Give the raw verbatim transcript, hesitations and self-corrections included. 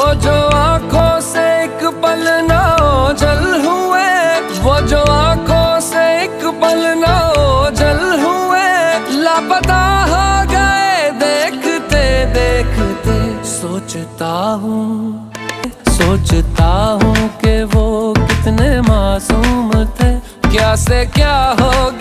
जो आंखों से एक पल ना ओझल हुए, वो जो आंखों से एक पल ना ओझल हुए, लापता हो गए देखते देखते। सोचता हूँ सोचता हूँ कि वो कितने मासूम थे, क्या से क्या हो